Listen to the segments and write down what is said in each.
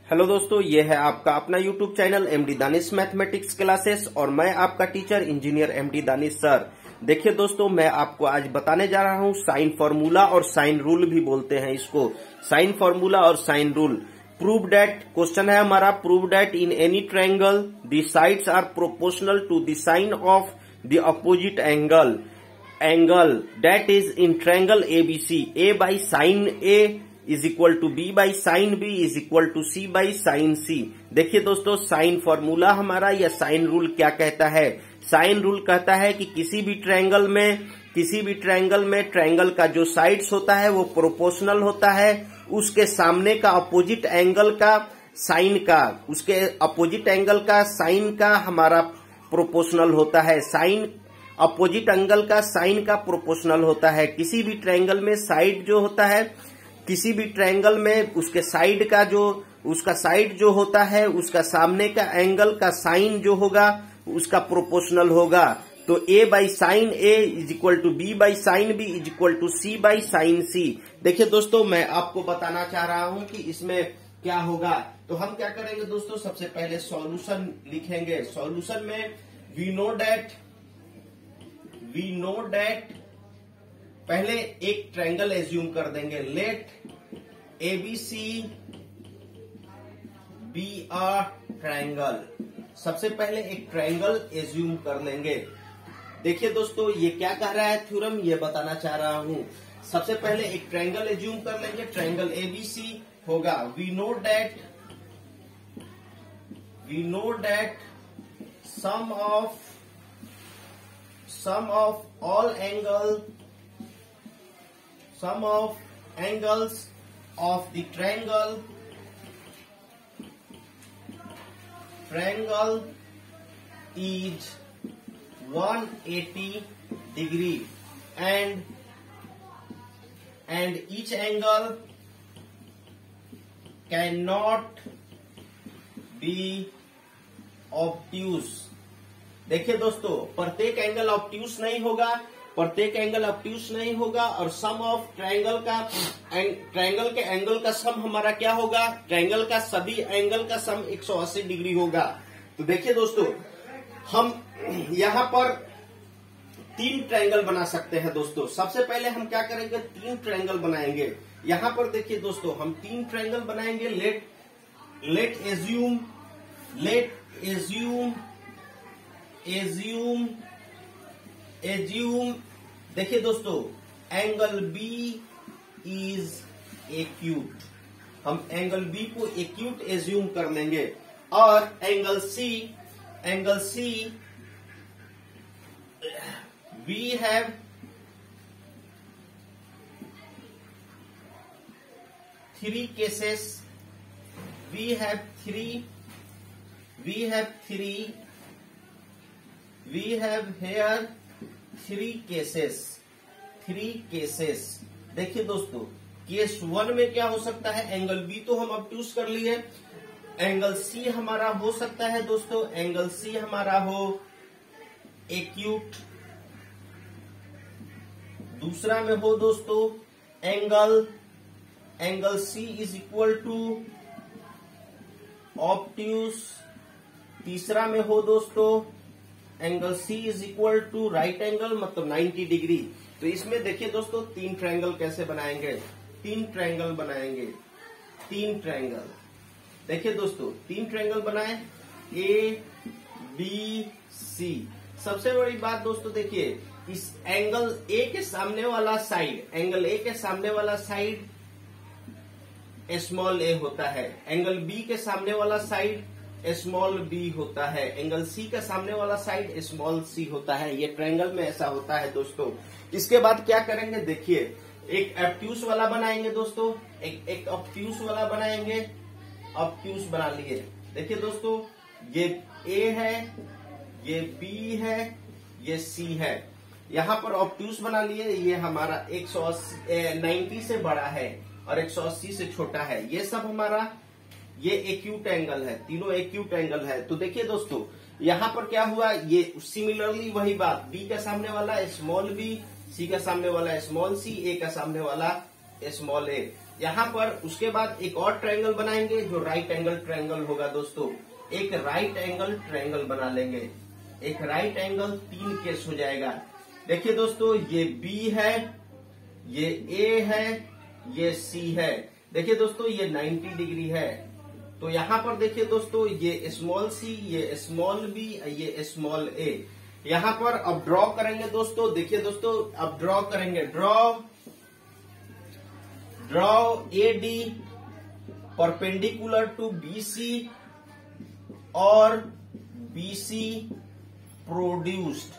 Hello दोस्तों, ये है आपका अपना YouTube channel MD Danish mathematics classes और मैं आपका teacher engineer MD Danish sir. देखिए दोस्तों, मैं आपको आज बताने जा रहा हूँ साइन फॉर्मूला और साइन रूल भी बोलते हैं इसको। साइन फॉर्मूला और sine rule. Prove that, question है हमारा, prove that in any triangle the sides are proportional to the sine of the opposite angle that is in triangle ABC. A by sine A is equal to B by sine B is equal to C by sine C. देखिए दोस्तों, sign formula हमारा या sine rule क्या कहता है? Sine rule कहता है कि किसी भी ट्रायंगल में ट्रायंगल का जो साइड्स होता है वो प्रोपोर्शनल होता है उसके सामने का अपोजिट एंगल का साइन का, उसके अपोजिट एंगल का साइन का हमारा प्रोपोर्शनल होता है। साइन अपोजिट एंगल का साइन का प्रोपोर्शनल होता है। किसी भी ट्रायंगल में साइड जो होता है, किसी भी ट्रायंगल में उसके साइड का उसका साइड जो होता है उसका सामने का एंगल का साइन जो होगा उसका प्रोपोर्शनल होगा। तो A by sine A is equal to B by sine B is equal to C by sine C. देखिए दोस्तों, मैं आपको बताना चाह रहा हूं कि इसमें क्या होगा। तो हम क्या करेंगे दोस्तों, सबसे पहले सॉल्यूशन लिखेंगे। सॉल्यूशन में वी नो दैट पहले एक ट्रायंगल एज्यूम कर देंगे। Let ABC be a triangle. सबसे पहले एक ट्रायंगल एज्यूम कर लेंगे। देखिए दोस्तों, ये क्या कह रहा है थ्योरम, ये बताना चाह रहा हूं। सबसे पहले एक ट्रायंगल एज्यूम कर लेंगे। ट्रायंगल एबीसी होगा we know that sum of all angles of the triangle is 180 degree and each angle cannot be obtuse। देखिए दोस्तों, प्रत्येक एंगल ऑब्ट्यूस नहीं होगा और सम ऑफ ट्रायंगल के एंगल का सम हमारा क्या होगा? ट्रायंगल का सभी एंगल का सम 180 डिग्री होगा। तो देखिए दोस्तों, हम यहाँ पर 3 ट्रायंगल बना सकते हैं दोस्तों। सबसे पहले हम क्या करेंगे, 3 ट्रायंगल बनाएंगे। यहाँ पर देखिए दोस्तों, हम 3 ट्रायंगल बनाएंगे। लेट एज्यूम देखिए दोस्तों, एंगल बी इज एक्यूट। हम एंगल बी को एक्यूट एज्यूम कर लेंगे और angle C we have three cases. We have here three cases. देखिए दोस्तों, केस 1 में क्या हो सकता है, एंगल बी तो हम अब चूज कर लिए। एंगल सी हमारा हो सकता है दोस्तों, एंगल सी हमारा हो एक्यूट। दूसरा में हो दोस्तों angle C is equal to obtuse. तीसरा में हो दोस्तों angle C is equal to right angle, मतलब 90 डिग्री। तो इसमें देखिए दोस्तों, 3 ट्रायंगल कैसे बनाएंगे। 3 ट्रायंगल देखिए दोस्तों, 3 ट्रायंगल बनाए, ए बी सी। सबसे बड़ी बात दोस्तों, देखिए इस एंगल ए के सामने वाला साइड स्मॉल ए होता है। एंगल बी के सामने वाला साइड स्मॉल बी होता है। एंगल सी का सामने वाला साइड स्मॉल सी होता है। ये ट्रायंगल में ऐसा होता है दोस्तों। इसके बाद क्या करेंगे, देखिए एक ऑब्ट्यूस वाला बनाएंगे दोस्तों। एक ऑब्ट्यूस वाला बनाएंगे। ऑब्ट्यूस बना लिए। देखिए दोस्तों, ये ए है, ये बी है, ये सी है। यहाँ पर ऑब्ट्यूस बना लिए। ये हमारा 90 से बड़ा है और 180 से छोटा है। ये सब हमारा ये एक्यूट एंगल है, तीनों एक्यूट एंगल है। तो देखिए दोस्तों, यहाँ पर क्या हुआ, ये सिमिलरली वही बात, बी का सामने वाला स्मॉल बी, सी का सामने वाला स्मॉल सी, ए का सामने वाला स्मॉल ए। यहाँ पर उसके बाद एक और ट्रायंगल बनाएंगे जो राइट एंगल ट्रायंगल होगा दोस्तों। एक राइट एंगल ट्रायंगल बना लेंगे। एक राइट एंगल 3 केस हो जाएगा। देखिए दोस्तों, ये B है, ये A है, ये C है। देखिए दोस्तों, ये 90 डिग्री है। तो यहाँ पर देखिए दोस्तों, ये स्मॉल c, ये स्मॉल b, ये स्मॉल a। यहाँ पर अब ड्रॉ करेंगे दोस्तों। देखिए दोस्तों, अब ड्रॉ करेंगे। Draw AD perpendicular to BC और BC प्रोड्यूस्ड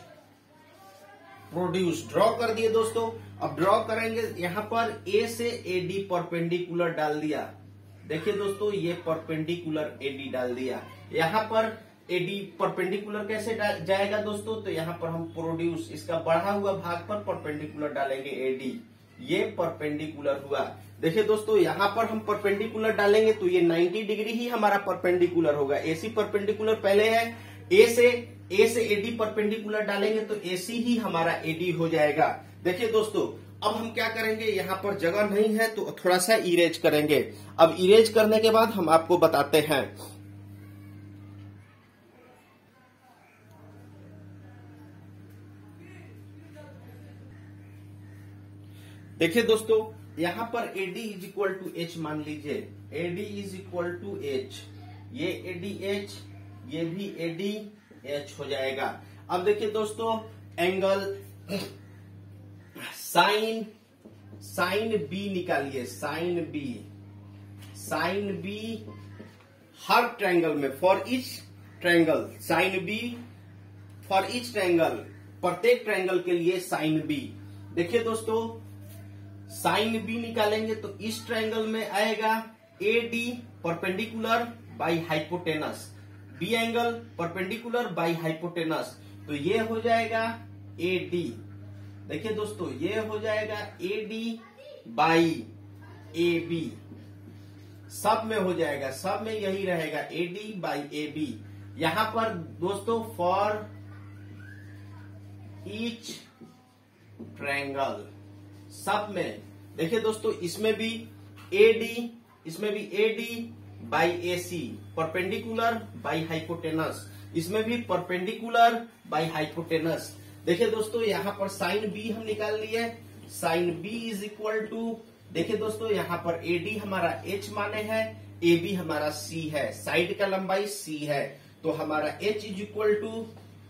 ड्रॉ कर दिए दोस्तों। अब ड्रॉ करेंगे, यहाँ पर A से AD परपेंडिकुलर डाल दिया। देखिए दोस्तों, ये परपेंडिकुलर AD डाल दिया। यहाँ पर AD परपेंडिकुलर कैसे जाएगा दोस्तों? तो यहाँ पर हम प्रोड्यूस, इसका बढ़ा हुआ भाग पर परपेंडिकुलर डालेंगे AD। ये परपेंडिकुलर हुआ। देखिए दोस्तों, यहाँ पर हम परपेंडिकुलर डालेंगे तो ये 90 डिग्री ही हमारा परपेंडिकुलर होगा। AC परपेंडिकुलर पहले है, A से AD परपेंडिकुलर डालेंगे तो AC ही हमारा AD हो जाएगा। देखिए दोस्तों, अब हम क्या करेंगे, यहाँ पर जगह नहीं है तो थोड़ा सा इरेज करेंगे। अब इरेज करने के बाद हम आपको बताते हैं। देखिए दोस्तों, यहाँ पर AD is equal to H मान लीजिए। AD is equal to H, ये ADH, ये भी ADH हो जाएगा। अब देखिए दोस्तों, एंगल साइन B निकालिए। साइन B हर ट्रायंगल में, for each triangle sine B, for each triangle, प्रत्येक ट्रायंगल के लिए साइन B। देखिए दोस्तों, साइन B निकालेंगे तो इस ट्रायंगल में आएगा AD perpendicular by hypotenuse, B angle perpendicular by hypotenuse, तो ये हो जाएगा AD। देखिए दोस्तों, ये हो जाएगा AD बाई AB। सब में हो जाएगा, सब में यही रहेगा AD बाई AB। यहां पर दोस्तों, फॉर ईच ट्रायंगल, सब में देखिए दोस्तों, इसमें भी AD by AC, perpendicular by hypotenuse, इसमें भी परपेंडिकुलर बाई हाइपोटेनस। देखिए दोस्तों, यहाँ पर साइन B हम निकाल लिए। Sine B is equal to, देखिए दोस्तों, यहाँ पर AD हमारा H माने है, AB हमारा C है, साइड का लंबाई C है, तो हमारा H is equal to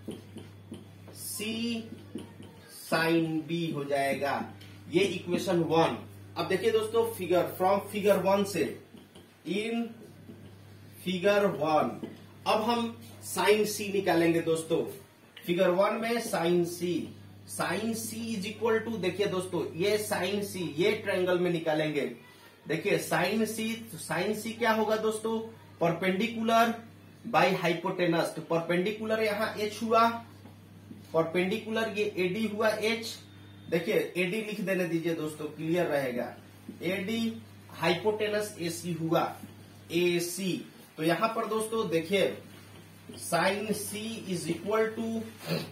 C sine B हो जाएगा। ये इक्वेशन 1। अब देखिए दोस्तों, फ्रॉम फिगर 1 से, इन फिगर 1 अब हम साइन C निकालेंगे दोस्तों। फिगर 1 में sine C is equal to, देखिए दोस्तों, ये साइन C ये ट्रायंगल में निकालेंगे। देखिए साइन C क्या होगा दोस्तों? Perpendicular by hypotenuse. तो परपेंडिकुलर यहाँ H हुआ, परपेंडिकुलर ये AD हुआ H। देखिए AD लिख देने दीजिए दोस्तों, क्लियर रहेगा। AD हाइपोटेनस AC हुआ AC। तो यहाँ पर दोस्तों देखिए, sine C is equal to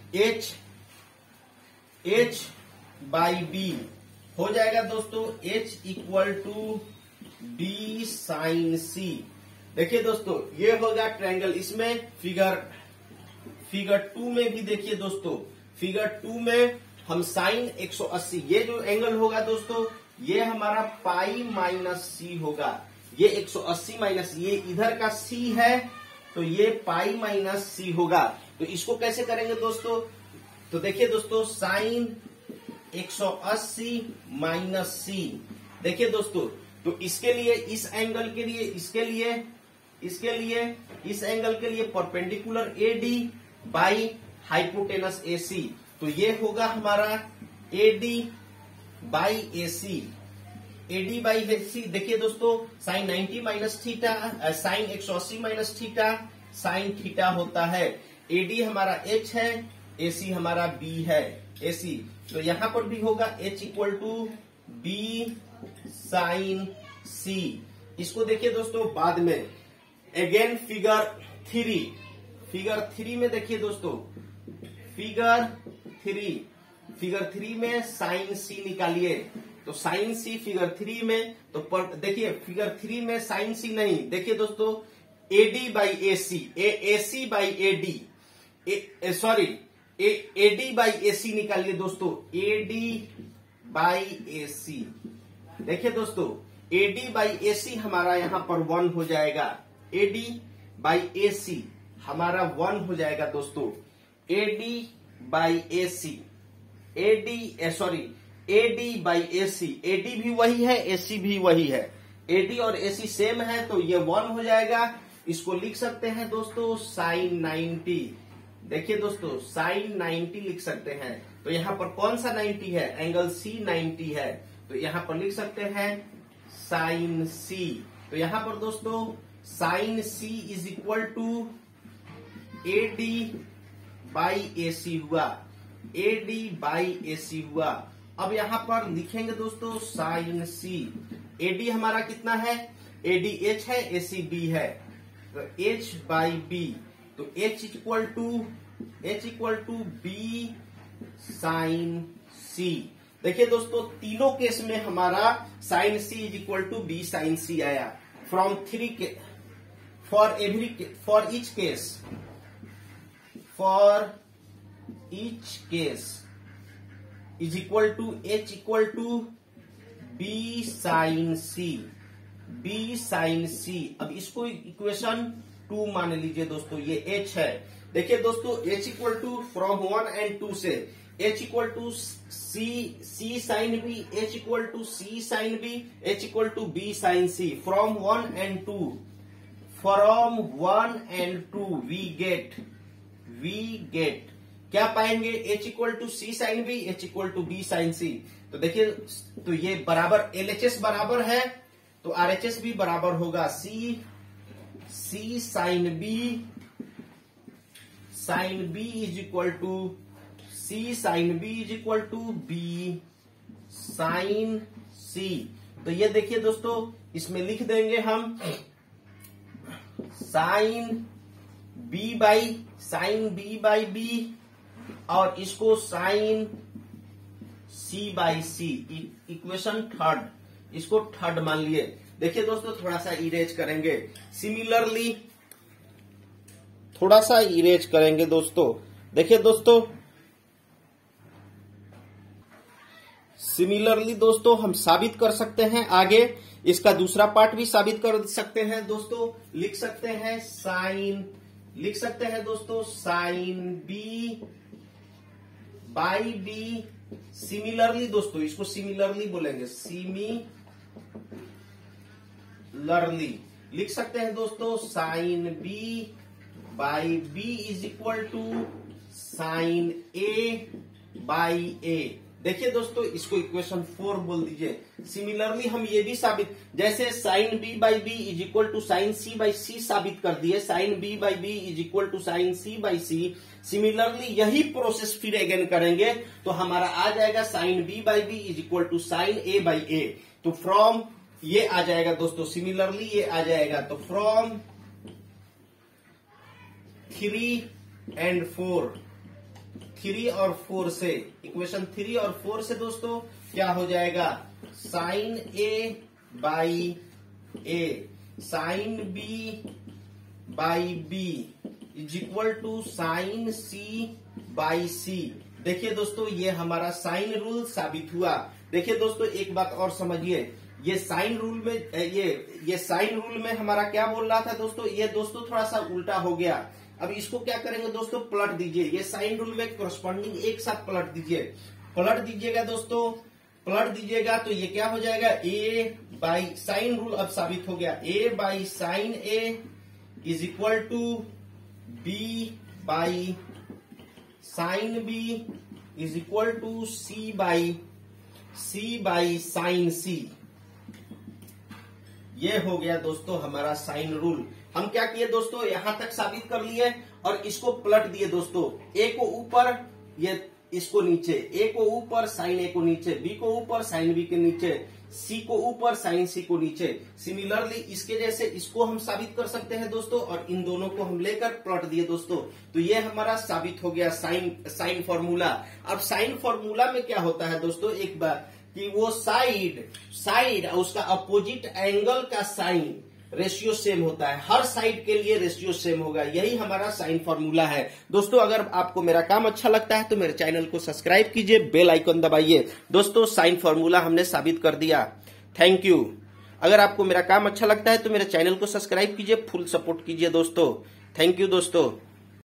H by B हो जाएगा दोस्तों, H equal to B sine C। देखिए दोस्तों, ये होगा ट्रायंगल। इसमें फिगर 2 में भी देखिए दोस्तों, फिगर 2 में हम साइन 180, ये जो एंगल होगा दोस्तों, ये हमारा पाई माइनस C होगा। ये 180 माइनस, ये इधर का C है, तो ये पाई माइनस C होगा। तो इसको कैसे करेंगे दोस्तों? तो देखिए दोस्तों, साइन 180 माइनस C। देखिए दोस्तों, तो इसके लिए, इस एंगल के लिए, इस एंगल के लिए perpendicular AD by hypotenuse AC। तो ये होगा हमारा AD by AC। AD by AC। देखिए दोस्तों, sine 90 minus theta, sine 180 minus theta sine theta होता है। AD हमारा H है, AC हमारा B है, AC। तो यहां पर भी होगा H equal to B sine C। इसको देखिए दोस्तों बाद में। अगेन फिगर 3 में देखिए दोस्तों, फिगर 3 में साइन C निकालिए। तो साइन सी फिगर 3 में, तो देखिए फिगर 3 में साइन सी नहीं, देखिए दोस्तों AD by AC, AC by AD, sorry AD by AC निकालिए दोस्तों, एडी बाई एसी। देखिए दोस्तों एडी बाई एसी हमारा यहां पर 1 हो जाएगा, एडी बाई एसी हमारा 1 हो जाएगा दोस्तों, AD by AC, AD by AC, AD भी वही है एसी भी वही है, एडी और एसी सेम है तो ये 1 हो जाएगा। इसको लिख सकते हैं दोस्तों साइन 90। देखिए दोस्तों साइन 90 लिख सकते हैं, तो यहां पर कौन सा 90 है, एंगल सी 90 है, तो यहां पर लिख सकते हैं साइन सी। तो यहां पर दोस्तों sine C is equal to AD by AC हुआ, एडी बाई एसी हुआ। अब यहां पर लिखेंगे दोस्तों साइन सी, एडी हमारा कितना है, एडी एच है, एसी बी है, तो एच बाई बी, तो H equal to B sine C. देखिए दोस्तों तीनों केस में हमारा sine C is equal to B sine C आया। फ्रॉम 3 के for each case is equal to H equal to B sine C, B sine C. अब इसको equation 2 मान लीजिए दोस्तों, ये h है। देखिए दोस्तों h equal to from 1 and 2 से h equal to C sine B, h equal to C sine B, h equal to B sine C. From 1 and 2 we get क्या पाएंगे, h equal to C sine B, h equal to B sine C. तो देखिए तो ये बराबर LHS बराबर है तो RHS भी बराबर होगा, C sine B is equal to C sine B is equal to B sine C. तो ये देखिए दोस्तों इसमें लिख देंगे हम साइन बी बाई बी और इसको sine C by C, equation third, इसको थर्ड मान लिए। देखिए दोस्तों थोड़ा सा इरेज करेंगे, सिमिलरली थोड़ा सा इरेज करेंगे दोस्तों। देखिए दोस्तों सिमिलरली दोस्तों हम साबित कर सकते हैं, आगे इसका दूसरा पार्ट भी साबित कर सकते हैं दोस्तों। लिख सकते हैं दोस्तों sine B by B. Similarly दोस्तों इसको सिमिलरली बोलेंगे, सिमिलरली लिख सकते हैं दोस्तों sine B by B is equal to sine A by A. देखिए दोस्तों इसको इक्वेशन 4 बोल दीजिए। सिमिलरली हम ये भी साबित, जैसे sine B by B is equal to sine C by C साबित कर दिए, sine B by B is equal to sine C by C. Similarly यही प्रोसेस फिर अगेन करेंगे तो हमारा आ जाएगा sine B by B is equal to sine A by A. तो फ्रॉम ये आ जाएगा दोस्तों, सिमिलरली ये आ जाएगा, तो फ्रॉम 3 and 4, 3 और 4 से, इक्वेशन 3 और 4 से दोस्तों क्या हो जाएगा, sine A by A, sine B by B is equal to sine C by C. देखिए दोस्तों ये हमारा साइन रूल साबित हुआ। देखिए दोस्तों एक बात और समझिए, ये साइन रूल में ये साइन रूल में हमारा क्या बोल रहा था दोस्तों, ये दोस्तों थोड़ा सा उल्टा हो गया। अब इसको क्या करेंगे दोस्तों, पलट दीजिए, ये साइन रूल में कोरस्पॉन्डिंग एक साथ पलट दीजिए। पलट दीजिएगा दोस्तों, पलट दीजिएगा तो ये क्या हो जाएगा, ए बाई साइन रूल अब साबित हो गया, A by sine A is equal to B by sine B is equal to C by sine C. ये हो गया दोस्तों हमारा साइन रूल। हम क्या किए दोस्तों, यहां तक साबित कर लिए और इसको पलट दिए दोस्तों, ए को ऊपर ये इसको नीचे, ए को ऊपर साइन ए को नीचे, बी को ऊपर साइन बी के नीचे, सी को ऊपर साइन सी को नीचे। सिमिलरली इसके जैसे इसको हम साबित कर सकते हैं दोस्तों, और इन दोनों को हम लेकर प्लॉट दिए दोस्तों, तो ये हमारा साबित हो गया साइन फॉर्मूला। अब साइन फॉर्मूला में क्या होता है दोस्तों, एक बार कि कि वो साइड और उसका अपोजिट एंगल का साइन रेशियो सेम होता है। हर साइड के लिए रेशियो सेम होगा, यही हमारा साइन फॉर्मूला है। दोस्तों अगर आपको मेरा काम अच्छा लगता है तो मेरे चैनल को सब्सक्राइब कीजिए, बेल आइकन दबाइए। दोस्तों साइन फॉर्मूला हमने साबित कर दिया। Thank you. अगर आपको मेरा काम अच्छा लगता है तो मेरे चैनल को सब्सक्राइब कीजिए, फुल सपोर्ट कीजिए दोस्तों। थैंक यू दोस्तों।